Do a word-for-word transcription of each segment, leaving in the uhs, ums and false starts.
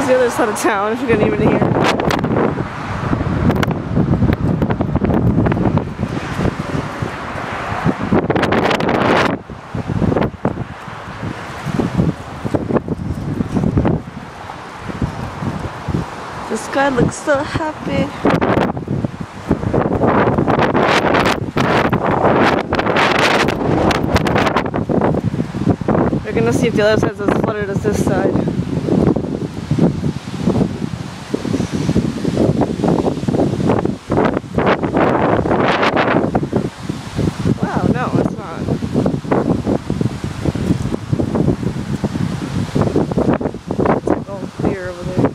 the other side of town if you're gonna even hear. The sky looks so happy. We're gonna see if the other side's as flooded as this side. Wow, no, it's not. It's like all clear over there.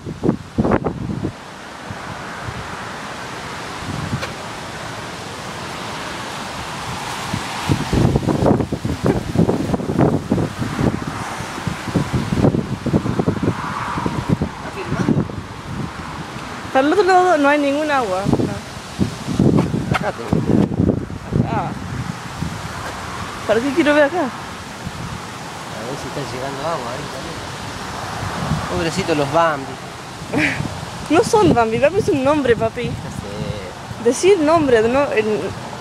Para el otro lado no hay ningún agua. No. Acá tengo. Acá. ¿Para qué quiero ver acá? A ver si está llegando agua ahí también. Pobrecitos los Bambi. No son Bambi, Bambi es un nombre, papi. No sé. Decir nombre, no. El...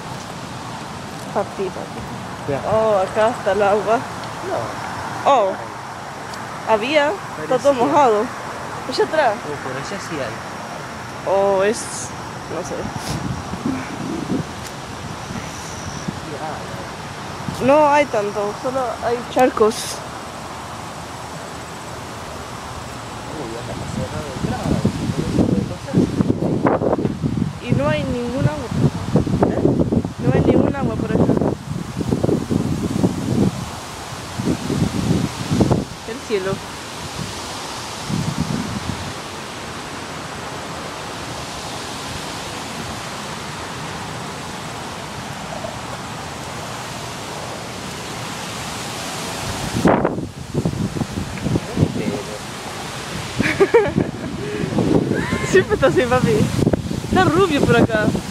Papi, papi. Ya. Oh, acá está el agua. No. Oh, había. Está todo mojado. Allá atrás. Oh, por allá sí hay. Oh, es. No sé. No hay tanto, solo hay charcos. Y no hay ningún agua. ¿Eh? No hay ningún agua por acá. El cielo. Siempre está así, papi. Está rubio por acá.